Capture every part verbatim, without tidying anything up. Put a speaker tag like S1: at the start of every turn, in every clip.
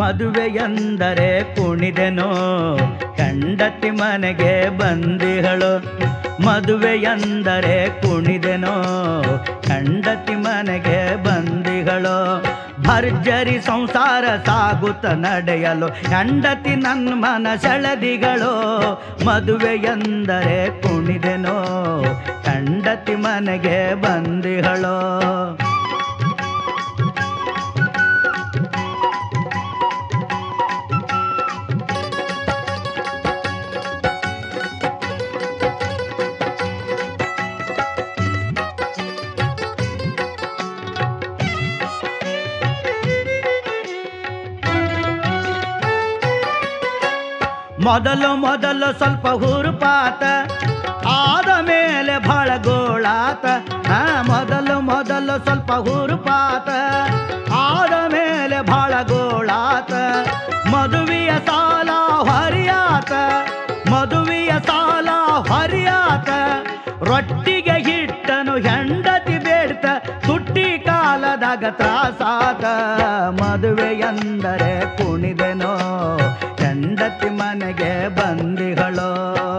S1: ಮದುವೆ ಎಂದರೆ ಕುಣಿದೆನೋ ಹೆಂಡತಿ ಮನೆಗೆ ಬಂದಿಹಳು. ಮದುವೆ ಎಂದರೆ ಕುಣಿದೆನೋ ಹೆಂಡತಿ ಮನೆಗೆ ಬಂದಿಹಳು. ಭರ್ಜರಿ ಸಂಸಾರ ಸಾಗುತ್ತ ನಡೆಯಲು ಹೆಂಡತಿ ನನ್ನ ಮನ ಸೆಳೆದಿಗಳು. ಮದುವೆ ಎಂದರೆ ಕುಣಿದೆನೋ ಹೆಂಡತಿ ಮನೆಗೆ ಬಂದಿಹಳು. ಮೊದಲು ಮೊದಲು ಸ್ವಲ್ಪ ಹುರುಪಾತ, ಆದ ಮೇಲೆ ಬಹಳ ಗೋಳಾತ. ಹಾ ಮೊದಲು ಮೊದಲು ಸ್ವಲ್ಪ ಹುರುಪಾತ, ಆದ ಮೇಲೆ ಬಹಳ ಗೋಳಾತ. ಮದುವೆಯ ಸಾಲ ಹರಿಯಾತ, ಮದುವೆಯ ಸಾಲ ಹರಿಯಾತ. ರೊಟ್ಟಿಗೆ ಹಿಟ್ಟನು ಹೆಂಡತಿ ಬೇಡ್ತ, ತುಟ್ಟಿ ಕಾಲದಾಗ ತ್ರಾಸಾತ. ಮದುವೆ ಎಂದರೆ ಕುಣಿದೆನೋ ಹೆಂಡತಿ ಮನೆಗೆ ಬಂದಿಹಳು.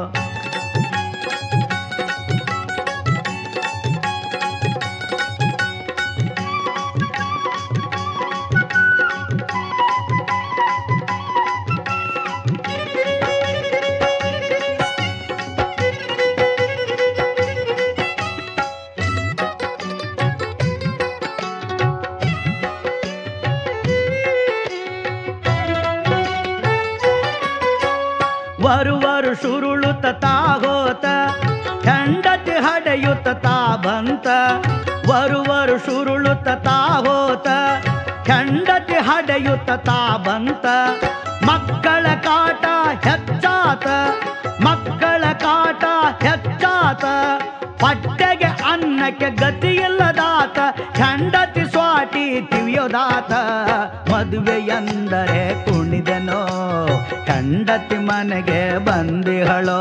S1: ವರುವರು ಸುರುಳುತ್ತ ತಾಗೋತ, ಹೆಂಡತಿ ಹಡೆಯುತ್ತ ತಾ ಬಂತ. ವರುವರು ಸುರುಳುತ್ತ ತಾಗೋತ, ಹೆಂಡತಿ ಹಡೆಯುತ್ತ ತಾ ಬಂತ. ಮಕ್ಕಳ ಕಾಟ ಹೆಚ್ಚಾತ, ಮಕ್ಕಳ ಕಾಟ ಹೆಚ್ಚಾತ. ಹೊಟ್ಟೆಗೆ ಅನ್ನಕ್ಕೆ ಗತಿಯಿಲ್ಲದಾತ, ಹೆಂಡತಿ ಸ್ವಾಟಿ ತಿವಿಯೋದಾತ. ಮದುವೆ ಎಂದರೆ ಕುಣಿದೆನೋ ಹೆಂಡತಿ ಮನೆಗೆ ಬಂದಿಹಳು.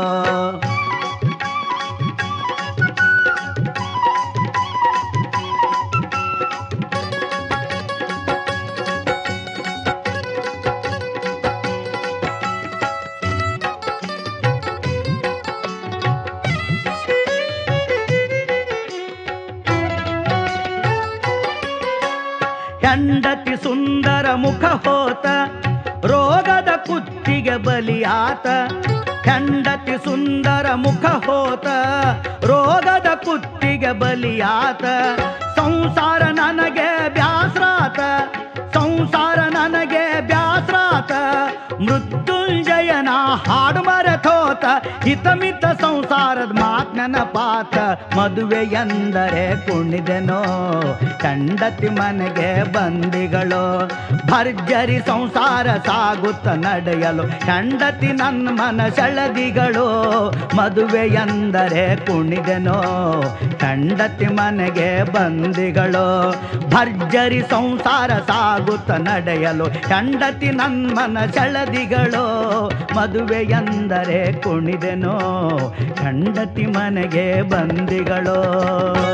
S1: ಹೆಂಡತಿ ಸುಂದರ ಮುಖ ಹೋತ, ರೋಗದ ಕುತ್ತಿಗೆ ಬಲಿಯಾತ. ಹೆಂಡತಿ ಸುಂದರ ಮುಖ ಹೋತ, ರೋಗದ ಕುತ್ತಿಗೆ ಬಲಿಯಾತ. ಸಂಸಾರ ನನಗೆ ಬ್ಯಾಸ್ರಾತ, ಸಂಸಾರ ನನಗೆ ಬ್ಯಾಸ್ರಾತ. ಮೃತ್ಯುಂಜಯನ ಹಾಡು ಮರೆತೋತ, ಹಿತಮಿತ ಸಂಸಾರದ ಮಾತ್ ನೆನಪಾತ. ಮದುವೆ ಎಂದರೆ ಕುಣಿದೆನೋ ಹೆಂಡತಿ ಮನೆಗೆ ಬಂದಿಗಳು. ಭರ್ಜರಿ ಸಂಸಾರ ಸಾಗುತ್ತ ನಡೆಯಲು ಹೆಂಡತಿ ನನ್ನ ಮನ ಸೆಳೆದಿಗಳು. ಮದುವೆ ಎಂದರೆ ಕುಣಿದೆನೋ ಹೆಂಡತಿ ಮನೆಗೆ ಬಂದಿಗಳು. ಭರ್ಜರಿ ಸಂಸಾರ ಸಾಗುತ್ತ ನಡೆಯಲು ಹೆಂಡತಿ ನನ್ನ ಮನ ಸೆಳೆದಿಗಳು. ಮದುವೆ ಎಂದರೆ ಕುಣಿದೆನೋ ಹೆಂಡತಿ ಮನೆಗೆ ಬಂದಿಗಳು.